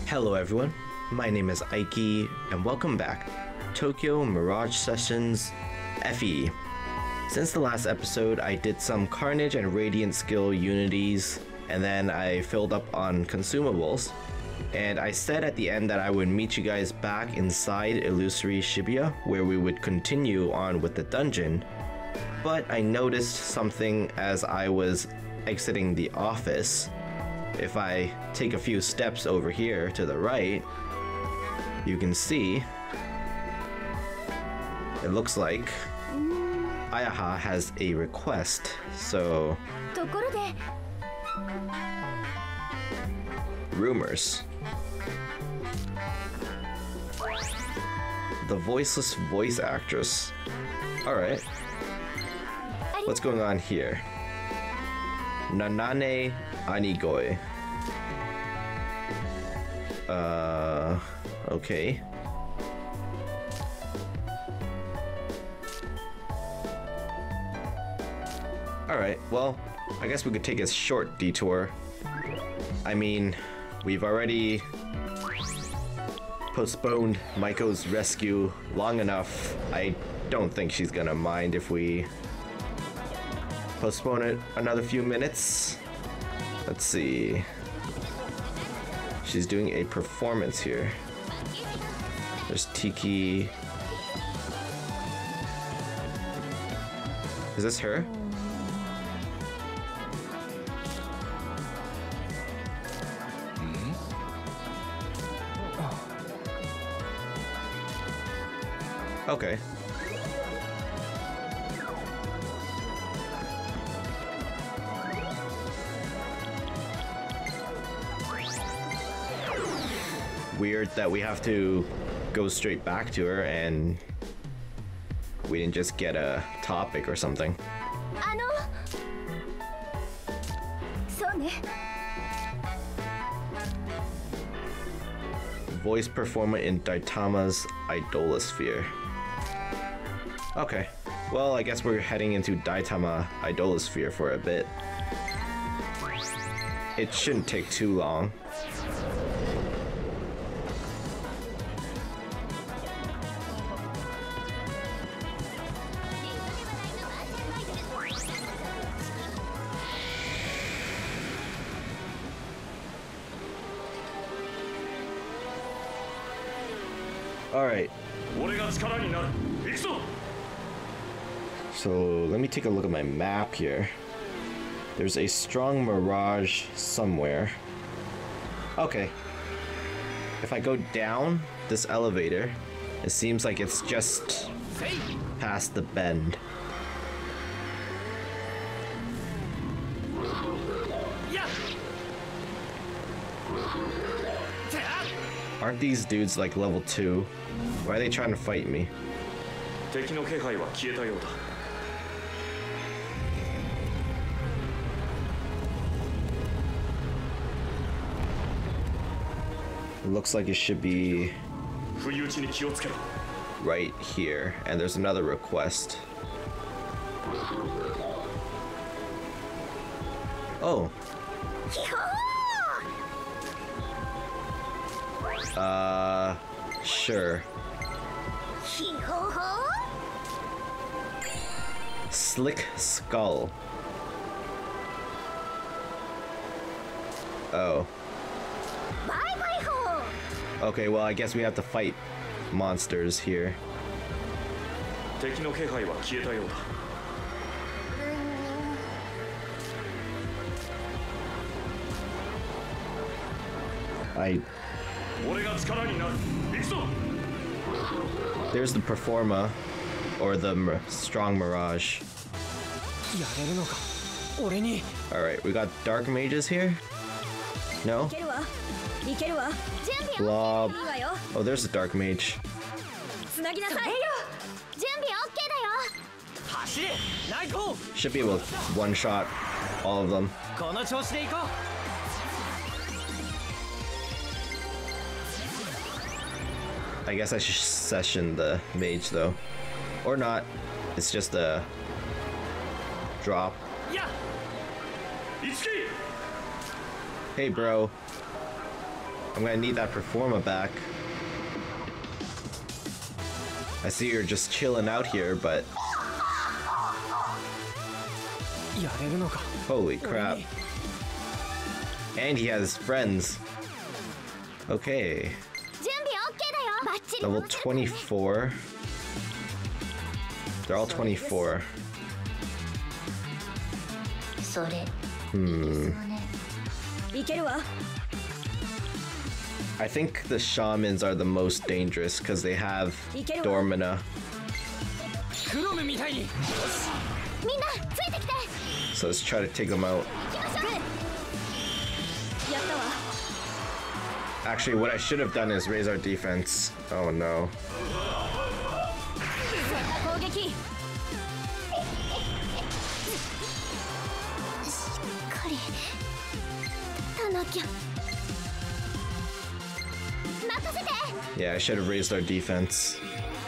Hello everyone, my name is Aiki, and welcome back, Tokyo Mirage Sessions FE. Since the last episode, I did some Carnage and Radiant skill unities, and then I filled up on consumables. And I said at the end that I would meet you guys back inside Illusory Shibuya, where we would continue on with the dungeon. But I noticed something as I was exiting the office. If I take a few steps over here to the right, you can see it looks like Ayaha has a request. So rumors. The voiceless voice actress. Alright. What's going on here? Nanane Anigoi. Okay. Alright, well, I guess we could take a short detour. I mean, we've already postponed Maiko's rescue long enough. I don't think she's gonna mind if we postpone it another few minutes. Let's see. She's doing a performance here. There's Tiki. Is this her? Okay. Weird that we have to go straight back to her and we didn't just get a topic or something. Voice performer in Daitama's Idolosphere. Okay, well, I guess we're heading into Daitama Idolosphere for a bit. It shouldn't take too long. Alright. So let me take a look at my map here. There's a strong mirage somewhere. Okay. If I go down this elevator, it seems like it's just past the bend. Aren't these dudes like level 2? Why are they trying to fight me? It looks like it should be right here, and there's another request. Oh. Sure. Slick Skull. Oh. Okay, well, I guess we have to fight monsters here. There's the performa, or the strong mirage. Alright, we got dark mages here? No? Blob. Oh, there's a dark mage. Should be able to one-shot all of them. I guess I should session the mage though. Or not. It's just a drop. Hey bro. I'm gonna need that performa back. I see you're just chilling out here, but... Holy crap. And he has friends. Okay. Level 24. They're all 24. I think the shamans are the most dangerous because they have Dormina. So let's try to take them out. Actually, what I should have done is raise our defense. Oh no. Yeah, I should have raised our defense.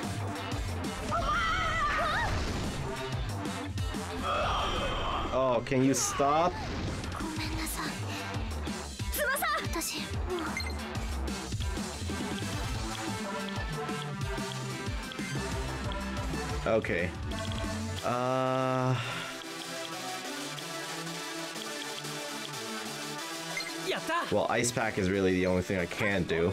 Oh, can you stop? Okay. Well, Ice Pack is really the only thing I can do.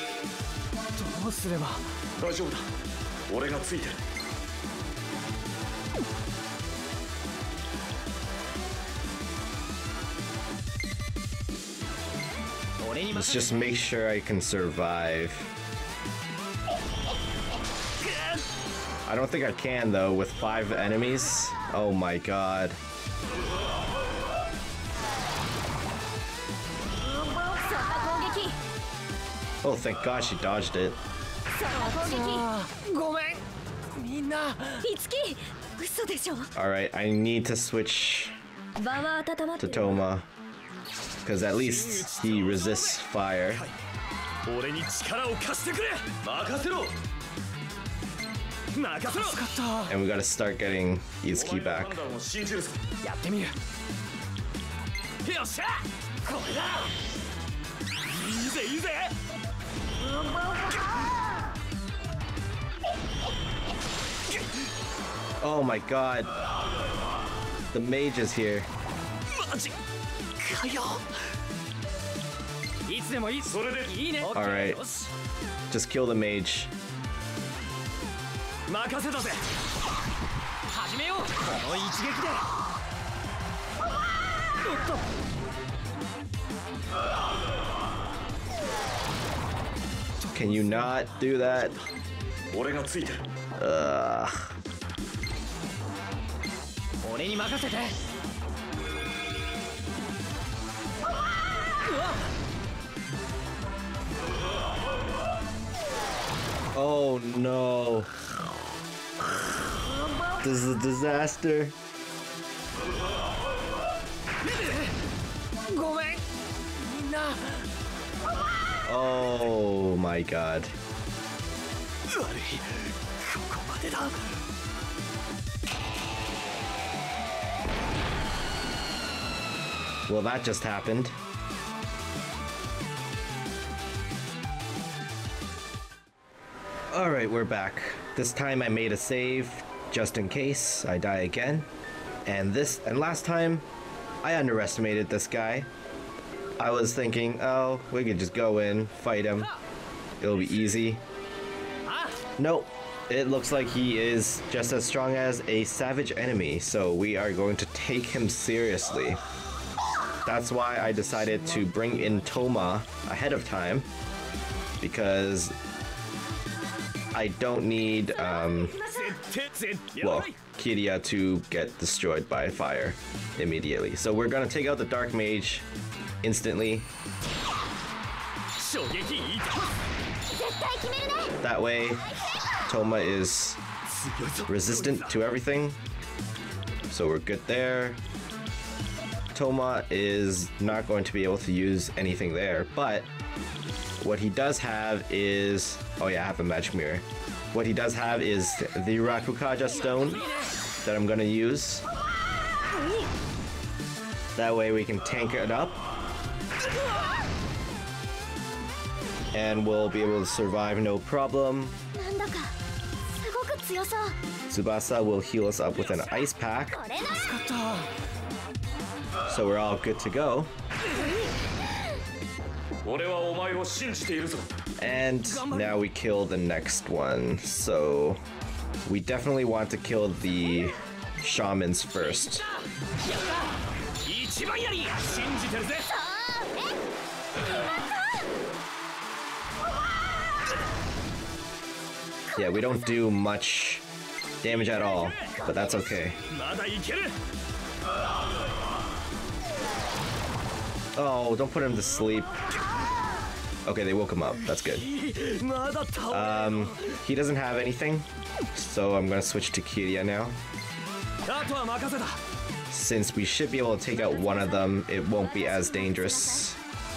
Let's just make sure I can survive. I don't think I can though, with 5 enemies. Oh my god. Oh, thank god she dodged it. Alright, I need to switch to Toma. Because at least he resists fire. And we gotta start getting Itsuki back. Oh my god. The mage is here. Alright. Just kill the mage. Can you not do that? Oh no. This is a disaster. Oh my god. Well, that just happened. Alright, we're back. This time I made a save, just in case I die again. And last time, I underestimated this guy. I was thinking, oh, we could just go in, fight him. It'll be easy. Nope. It looks like he is just as strong as a savage enemy, so we are going to take him seriously. That's why I decided to bring in Toma ahead of time, because I don't need, well, Kiria to get destroyed by fire immediately. So we're gonna take out the Dark Mage instantly. That way, Toma is resistant to everything, so we're good there. Toma is not going to be able to use anything there, but what he does have is... Oh yeah, I have a magic mirror. What he does have is the Rakukaja stone that I'm gonna use. That way we can tank it up. and we'll be able to survive no problem. Tsubasa will heal us up with an ice pack, so we're all good to go. And now we kill the next one, so we definitely want to kill the shamans first. Yeah, we don't do much damage at all, but that's okay. Oh, don't put him to sleep. Okay, they woke him up. That's good. He doesn't have anything, so I'm gonna switch to Kirya now. Since we should be able to take out one of them, it won't be as dangerous.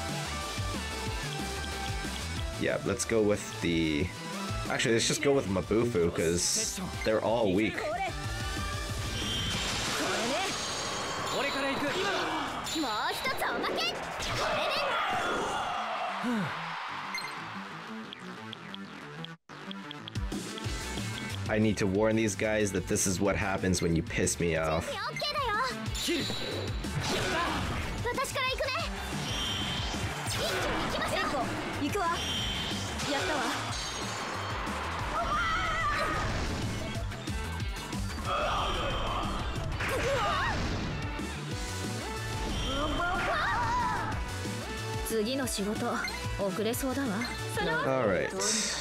Yeah, let's go with the... Actually, let's just go with Mabufu, because they're all weak. I need to warn these guys that this is what happens when you piss me off. Alright.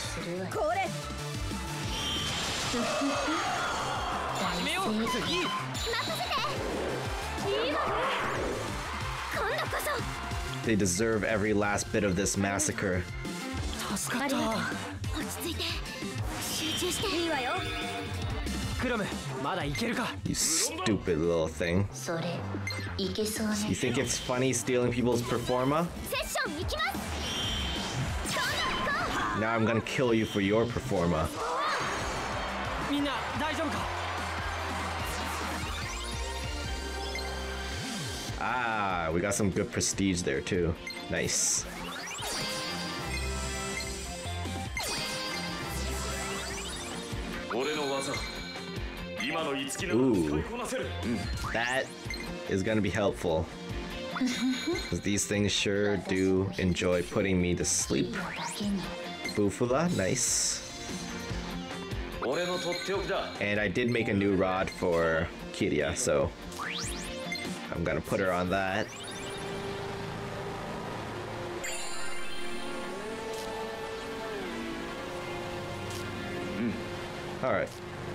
They deserve every last bit of this massacre. You stupid little thing. You think it's funny stealing people's performa? Now I'm gonna kill you for your performa. Ah, we got some good prestige there too. Nice. Ooh, that is gonna be helpful. Because these things sure do enjoy putting me to sleep. Bufula, nice. And I did make a new rod for Kirya, so I'm gonna put her on that. Alright.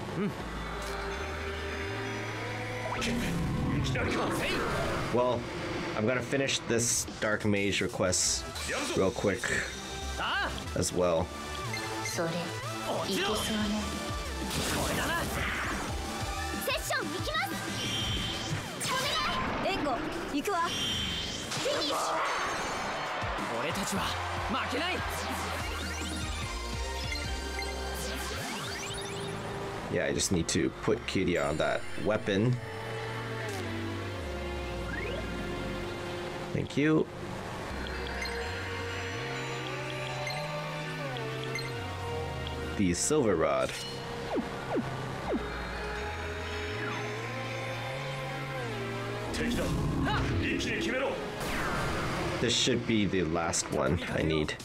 Well, I'm gonna finish this Dark Mage request real quick as well. Yeah, I just need to put Kirya on that weapon. Thank you. The silver rod. This should be the last one I need.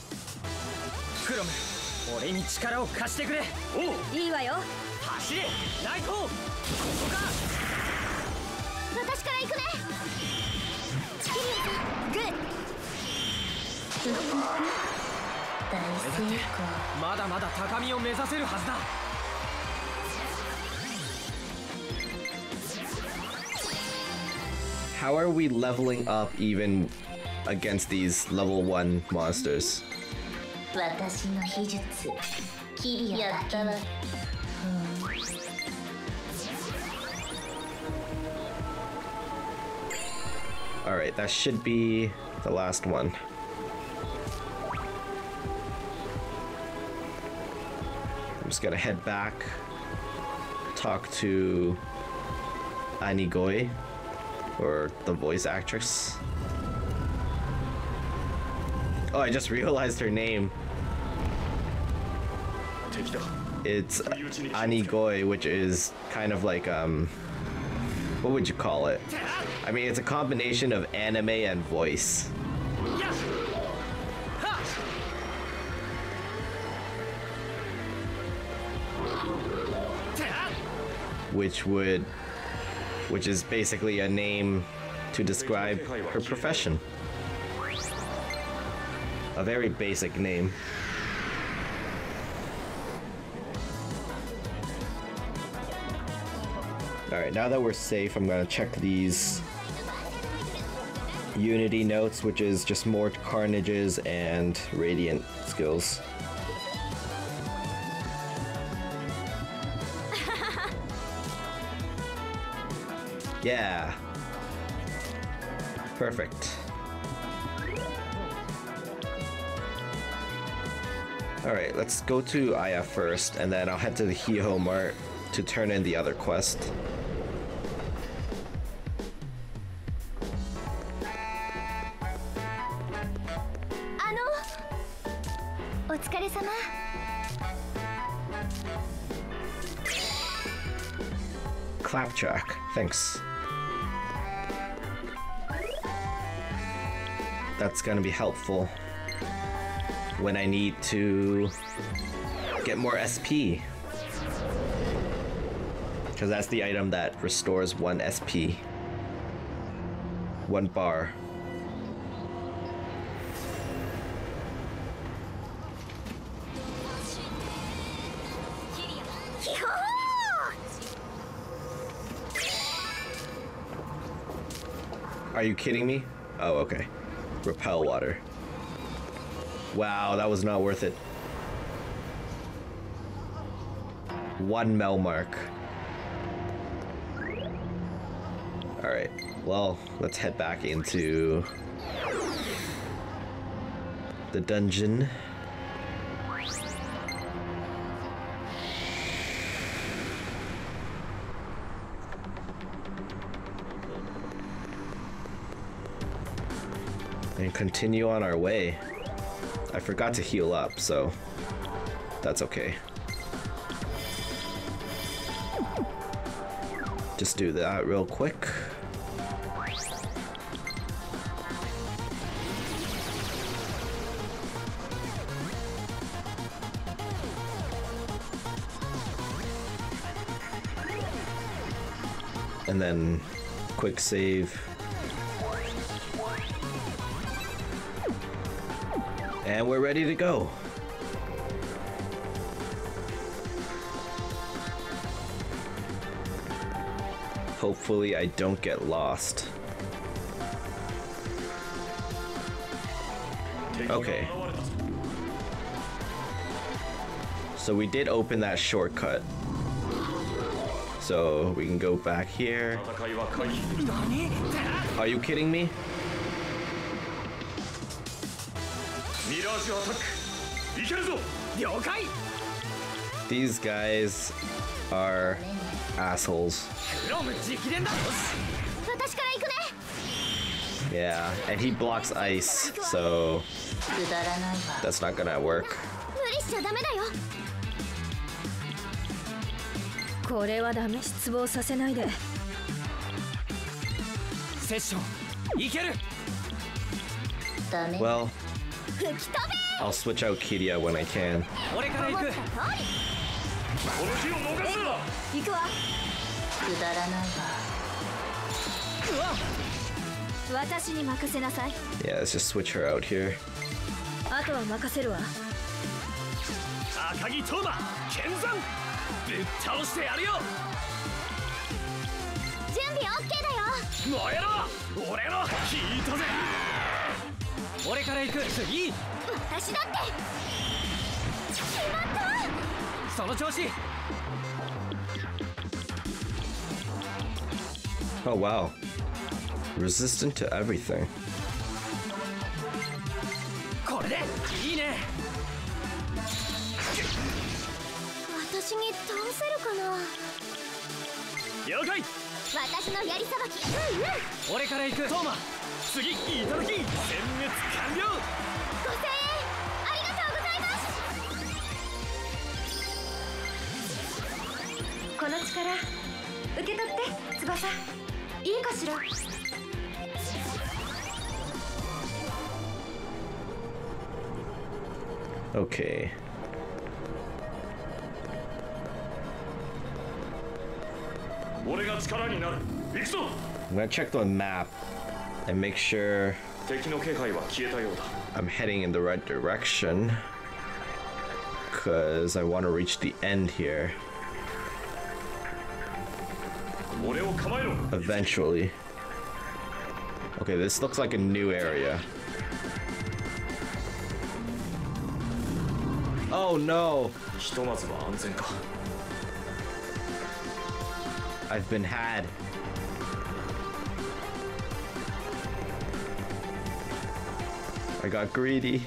How are we leveling up even against these level 1 monsters? Alright, that should be the last one. I'm just gonna head back, talk to Anigoi, or the voice actress. Oh, I just realized her name. It's Anigoi, which is kind of like what would you call it? I mean, it's a combination of anime and voice. Which is basically a name to describe her profession. A very basic name. Alright, now that we're safe, I'm gonna check these Unity notes, which is just more carnages and radiant skills. Yeah. Perfect. Alright, let's go to Aya first, and then I'll head to the Hiho Mart to turn in the other quest. Clapjack, thanks. That's gonna be helpful when I need to get more SP. Because that's the item that restores 1 SP. 1 bar. Are you kidding me? Oh, okay. Repel water. Wow, that was not worth it. 1 mel mark. Alright, well, let's head back into the dungeon. And continue on our way. I forgot to heal up, so that's okay. Just do that real quick. And then quick save. And we're ready to go. Hopefully I don't get lost. Okay. So we did open that shortcut. So we can go back here. Are you kidding me? These guys are assholes. Yeah, and he blocks ice, so that's not gonna work. Well, I'll switch out Kiria when I can. Yeah, let's just switch her out here. Oh wow. Resistant to everything. この力受け取って翼いいかしら Okay. I'm gonna check the map and make sure I'm heading in the right direction, because I want to reach the end here eventually. Okay, this looks like a new area. Oh no! I've been had. I got greedy.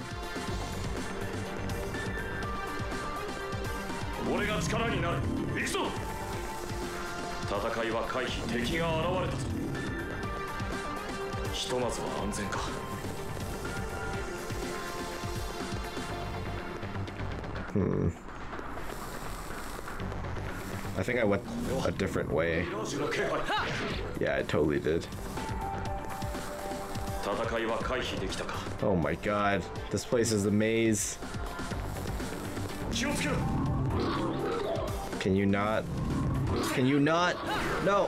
I think I went a different way. Yeah, I totally did. Oh my god, this place is a maze. Can you not? Can you not? No!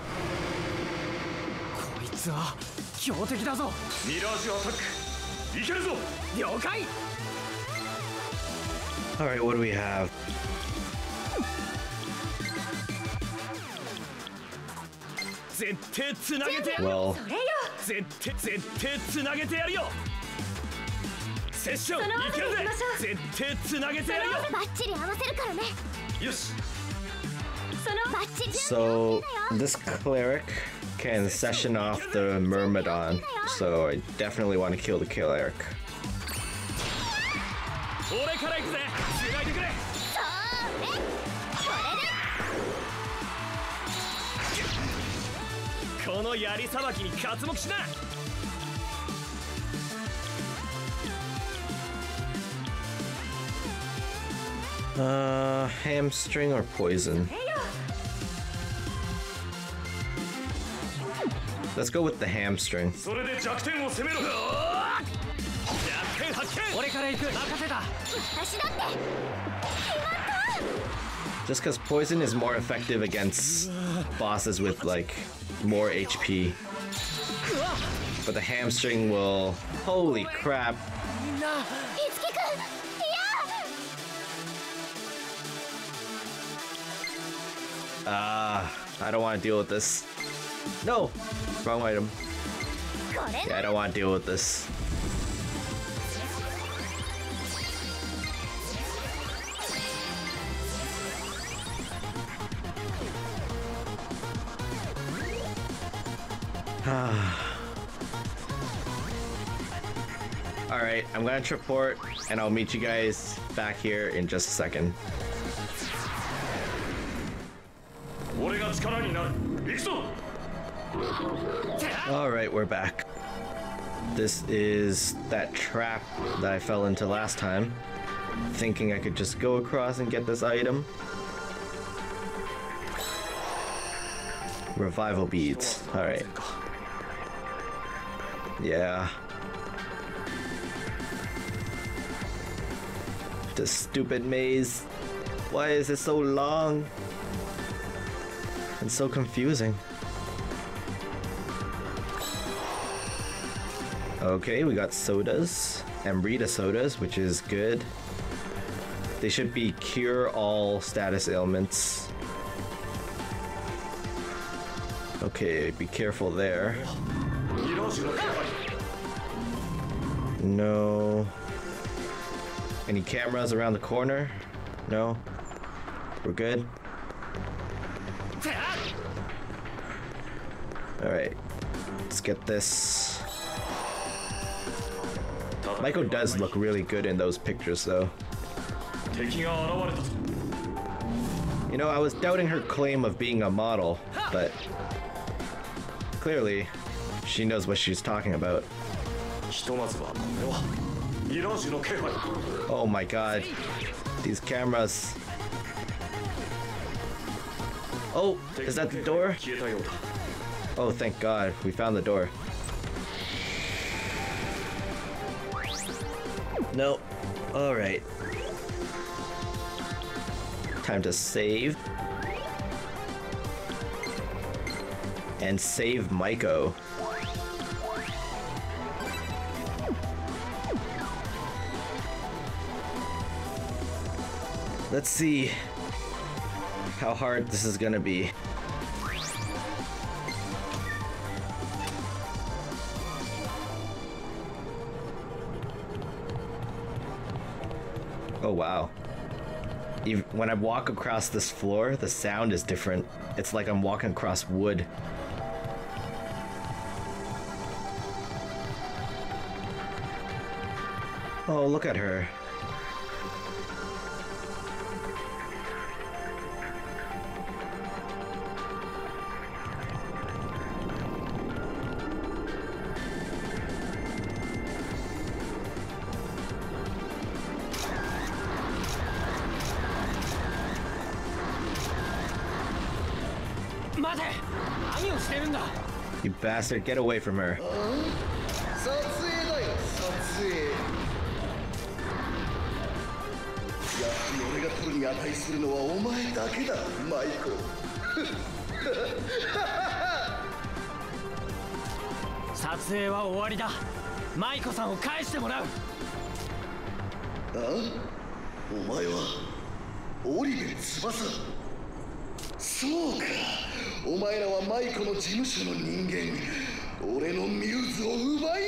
Alright, what do we have? Well, so this cleric can session off the Myrmidon, so I definitely want to kill the cleric. Hamstring or poison? Let's go with the hamstring. Just because poison is more effective against bosses with like more HP. But the hamstring will... Holy crap. I don't want to deal with this. No! Wrong item. Yeah, I don't want to deal with this. Alright, I'm gonna triport and I'll meet you guys back here in just a second. Alright, we're back. This is that trap that I fell into last time, thinking I could just go across and get this item. Revival beads. Alright. Yeah. This stupid maze. Why is it so long? And so confusing. Okay, we got sodas. Amrita sodas, which is good. They should be cure all status ailments. Okay, be careful there. No. Any cameras around the corner? No? We're good? Alright. Let's get this. Maiko does look really good in those pictures though. You know, I was doubting her claim of being a model, but clearly she knows what she's talking about. Oh my god. These cameras. Oh, is that the door? Oh, thank God. We found the door. No. Alright. Time to save. And save Maiko. Let's see how hard this is gonna be. Oh wow. When I walk across this floor, the sound is different. It's like I'm walking across wood. Oh, look at her. You bastard, get away from her. 撮影だよ、撮影。やっぱり俺が取るに値するのはお前だけだ、マイコ。 撮影は終わりだ。マイコさんを返してもらう。 お前は織部翼。そうか。お前らはマイコの事務所の人間。俺のミューズを奪いに来たのか。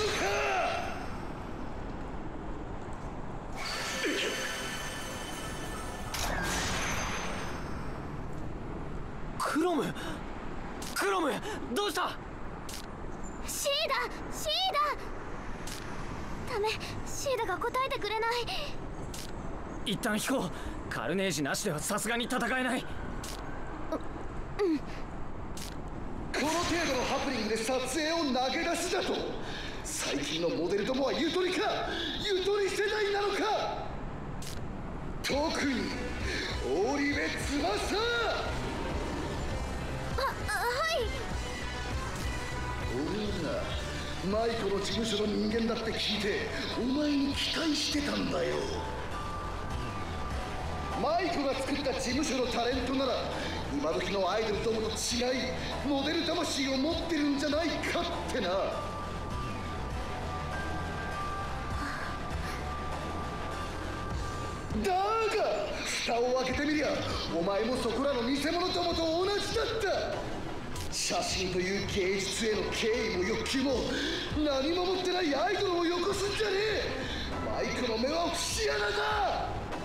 クロム、どうした？ シーダ。ダメ、シーダが答えてくれない。 一旦引こう。カルネージなしではさすがに戦えない。 この程度のハプニングで撮影を投げ出しだと。最近のモデルどもはゆとりか、ゆとり世代なのか。特に織部翼。 はい。 俺はな、マイコの事務所の人間だって聞いてお前に期待してたんだよ。マイコが作った事務所のタレントなら今時のアイドルどもと違いモデル魂を持ってるんじゃないかってな。だが蓋を開けてみりゃお前もそこらの偽物どもと同じだった。写真という芸術への敬意も欲求も何も持ってないアイドルをよこすんじゃねえ。マイコの目は節穴だ。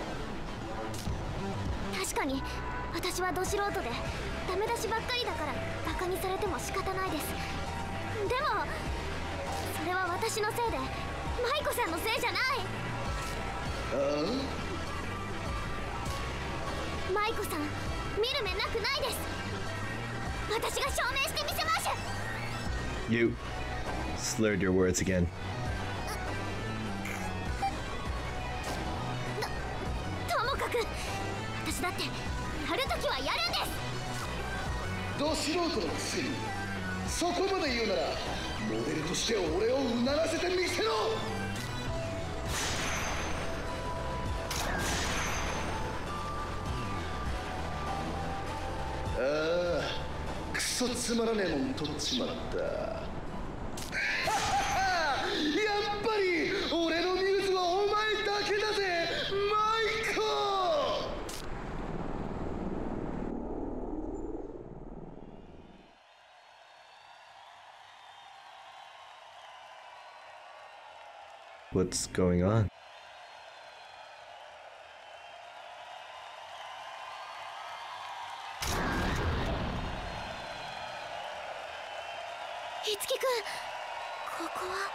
確かに私はど素人でダメ出しばっかりだからバカにされても仕方ないです。でもそれは私のせいでマイコさんのせいじゃない。マイコさん見る目なくないです。私が証明してみせます。 You slurred your words again. ともかく私だってやるときはやるんです。 ど素人のくせにそこまで言うならモデルとして俺をうならせてみせろ。クソつまらねえもん取っちまった。やっぱり俺のミューズはお前だけだぜマイコ。 What's going on? いつきくん、ここは。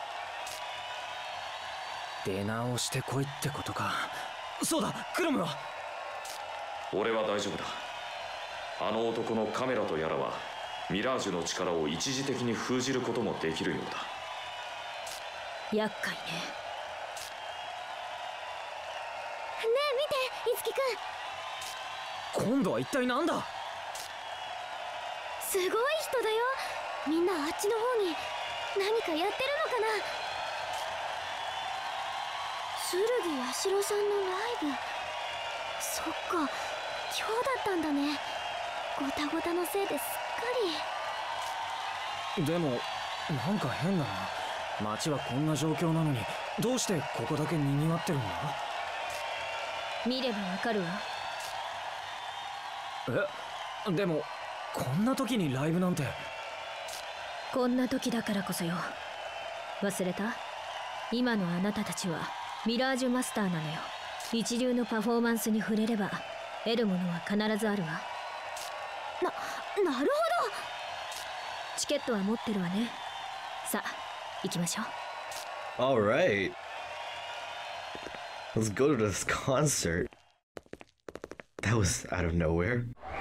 出直してこいってことか。そうだ、クロムは。 俺は大丈夫だ。あの男のカメラとやらはミラージュの力を一時的に封じることもできるようだ。 厄介ね。ねえ見て、いつきくん。 今度は一体なんだ。 すごい人だよ。みんなあっちの方に何かやってるのかな。剣八代さんのライブ。そっか、今日だったんだね。ごたごたのせいですっかり。でもなんか変だな。街はこんな状況なのにどうしてここだけ賑わってるんだ。 見ればわかるわ。 でもこんな時にライブなんて。 こんな時だからこそよ。忘れた？今のあなたたちはミラージュマスターなのよ。一流のパフォーマンスに触れれば得るものは必ずあるわ。なるほど。チケットは持ってるわね。さあ行きましょう。 Alright, let's go to this concert. That was out of nowhere.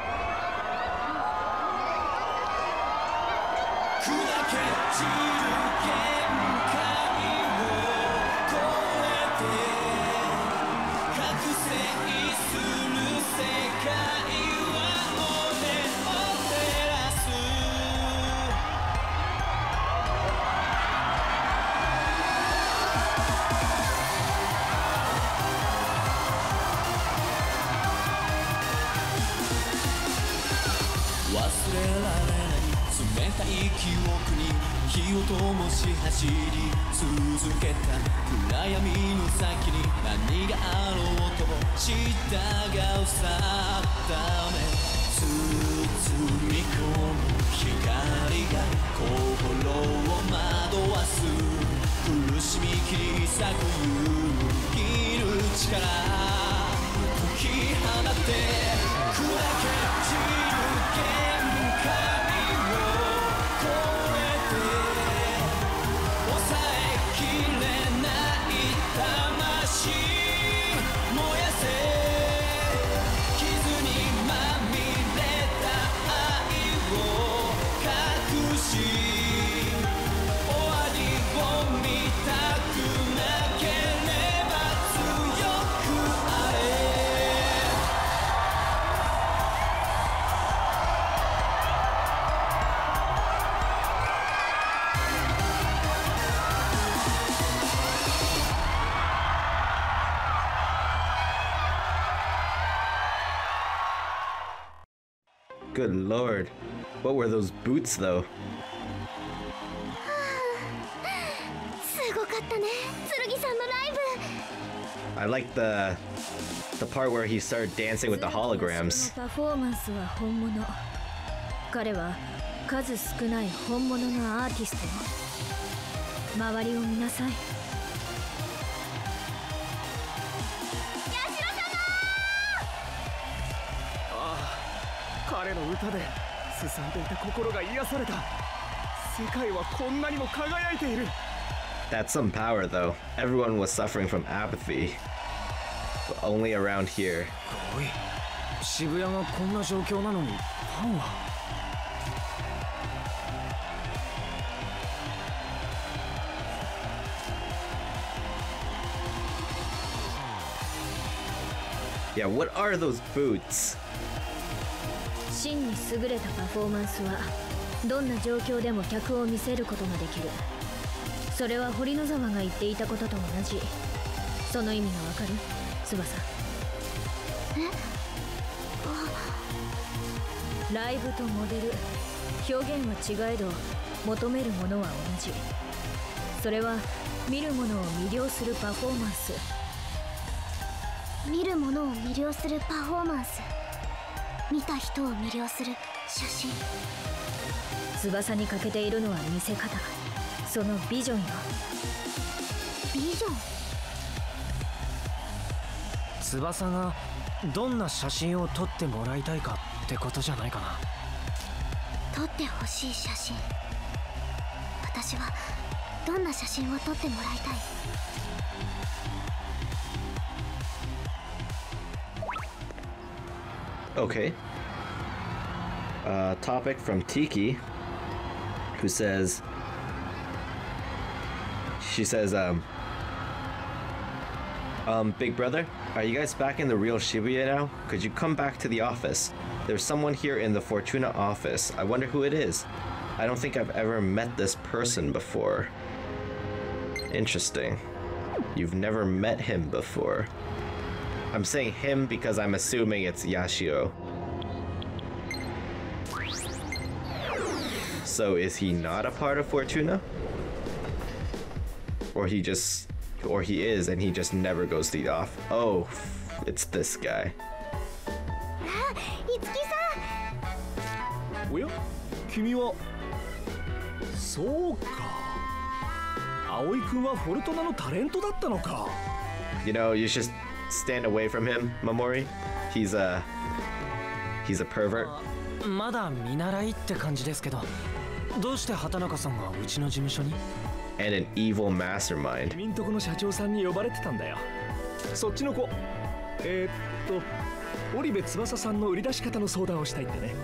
Good lord. What were those boots though? すごかったね、剣さんのライブ。 I like the part where he started dancing with the holograms. パフォーマンスは本物。彼は数少ない本物のアーティストよ。周りを見なさい。 彼の歌ですさんでいた心が癒された。世界はこんなにも輝いている。 That's some power though. Everyone was suffering from apathy. But only around here. おい、渋谷がこんな状況なのにファンは。 Yeah, what are those boots? 真に優れたパフォーマンスはどんな状況でも客を見せることができる。それは堀野沢が言っていたことと同じ。その意味がわかる？翼。ライブとモデル、表現は違えど求めるものは同じ。それは見る者を魅了するパフォーマンス。見る者を魅了するパフォーマンス。見た人を魅了する写真。翼に欠けているのは見せ方。そのビジョンよ。ビジョン？ 翼がどんな写真を撮ってもらいたいかってことじゃないかな。 撮ってほしい写真。私はどんな写真を撮ってもらいたい？ Okay. Topic from Tiki, who says, Big brother, are you guys back in the real Shibuya now? Could you come back to the office? There's someone here in the Fortuna office. I wonder who it is. I don't think I've ever met this person before. Interesting. You've never met him before. I'm saying him because I'm assuming it's Yashiro. So is he not a part of Fortuna? Or he is and he just never goes to the off. Oh, it's this guy. Well, 君はそうか。葵君はフォルトナのタレントだったのか。 You know, you should stand away from him, Mamori. He's a pervert. まだ見習いって感じですけど、どうして畑中さんがうちの事務所に And an evil mastermind. 君んとこの社長さんに呼ばれてたんだよ。そっちの子。織部翼さんの売り出し方の相談をしたいってね。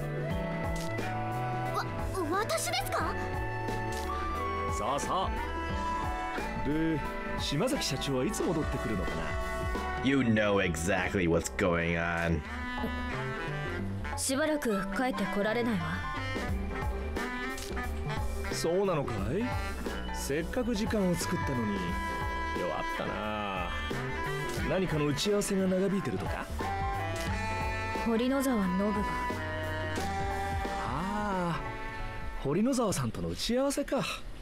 私ですか？ さあさあ。で、島崎社長はいつ戻ってくるのかな？ You know exactly what's going on. しばらく帰ってこられないわ。 そうなのかい？せっかく時間を作ったのに弱ったな。何かの打ち合わせが長引いてるとか？ 堀野沢信が。 ああ、堀野沢さんとの打ち合わせか。へ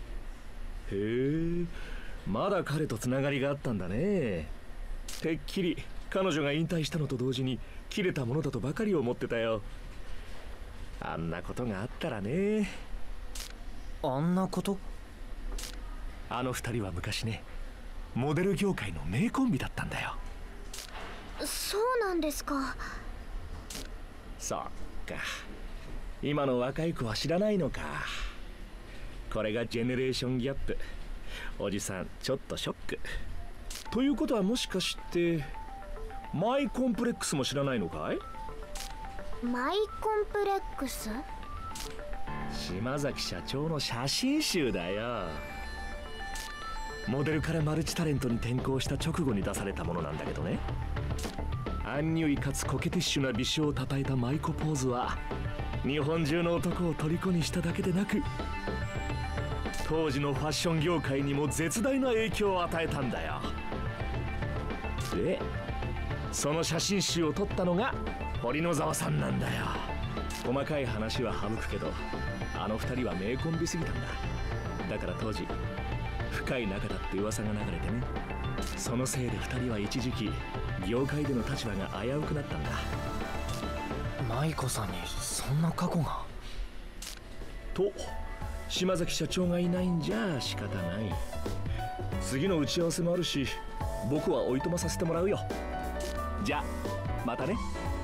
え、まだ彼とつながりがあったんだね。てっきり彼女が引退したのと同時に切れたものだとばかり思ってたよ。あんなことがあったらね。あんなこと？あの二人は昔ね、モデル業界の名コンビだったんだよ。 そうなんですか。 そっか。今の若い子は知らないのか。これがジェネレーションギャップ。おじさんちょっとショック。ということはもしかしてマイコンプレックスも知らないのかい？ マイコンプレックス？ 島崎社長の写真集だよ。モデルからマルチタレントに転向した直後に出されたものなんだけどね。アンニュイかつコケティッシュな美少をたたえたマイコポーズは日本中の男を虜にしただけでなく、当時のファッション業界にも絶大な影響を与えたんだよ。で、その写真集を撮ったのが堀野沢さんなんだよ。細かい話は省くけど、あの二人は名コンビすぎたんだ。だから当時深い仲だって噂が流れてね。そのせいで二人は一時期業界での立場が危うくなったんだ。舞子さんにそんな過去が？と島崎社長がいないんじゃ仕方ない。次の打ち合わせもあるし、僕はおいとまさせてもらうよ。じゃあまたね。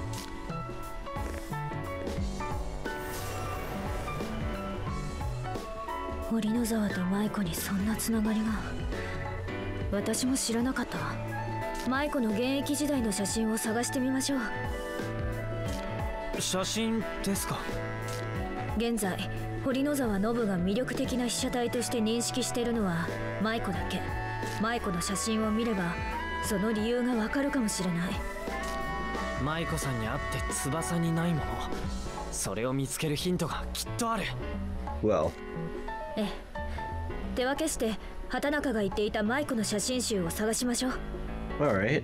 堀野沢と舞子にそんなつながりが。私も知らなかったわ。舞子の現役時代の写真を探してみましょう。 写真ですか？ 現在堀野沢信が魅力的な被写体として認識しているのは舞子だけ。舞子の写真を見ればその理由がわかるかもしれない。 舞子さんに会って翼にないもの、それを見つけるヒントがきっとある。 Well. ええ。手分けして畑中が言っていた舞子の写真集を探しましょう。 Alright.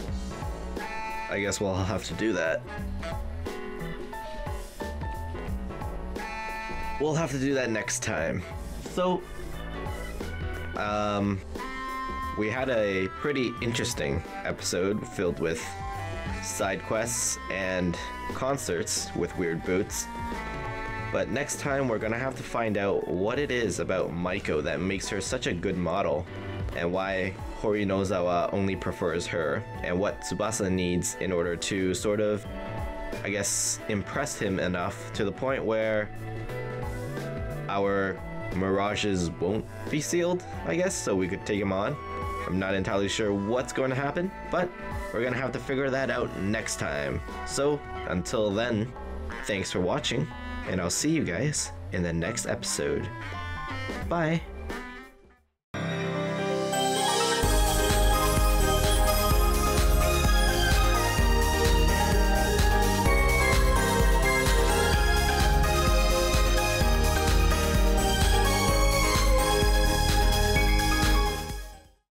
I guess we'll have to do that. We'll have to do that next time. So, we had a pretty interesting episode filled with side quests and concerts with weird boots. But next time we're gonna have to find out what it is about Maiko that makes her such a good model, and why Horinozawa only prefers her, and what Tsubasa needs in order to sort of, I guess, impress him enough to the point where our mirages won't be sealed, I guess, so we could take him on. I'm not entirely sure what's going to happen, but we're gonna have to figure that out next time. So, until then, thanks for watching, and I'll see you guys in the next episode. Bye!